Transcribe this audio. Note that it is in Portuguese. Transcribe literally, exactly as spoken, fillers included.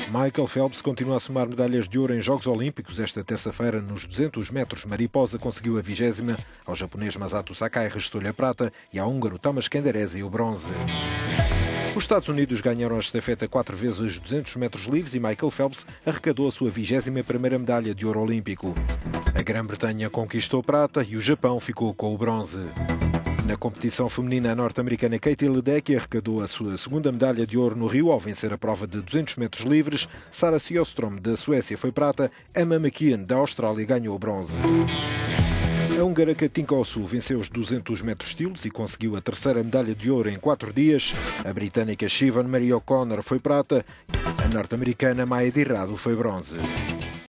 Michael Phelps continua a somar medalhas de ouro em Jogos Olímpicos. Esta terça-feira, nos duzentos metros mariposa, conseguiu a vigésima. Ao japonês Masato Sakai restou-lhe a prata e ao húngaro Tamás Kenderezi o bronze. Os Estados Unidos ganharam a estafeta quatro vezes os duzentos metros livres e Michael Phelps arrecadou a sua vigésima primeira medalha de ouro olímpico. A Grã-Bretanha conquistou prata e o Japão ficou com o bronze. Na competição feminina, a norte-americana Katie Ledecky arrecadou a sua segunda medalha de ouro no Rio ao vencer a prova de duzentos metros livres. Sara Sjöström, da Suécia, foi prata. Emma McKeon, da Austrália, ganhou o bronze. A húngara Katinka Hosszú venceu os duzentos metros estilos e conseguiu a terceira medalha de ouro em quatro dias. A britânica Siobhan Marie O'Connor foi prata. A norte-americana Maya Dirrado foi bronze.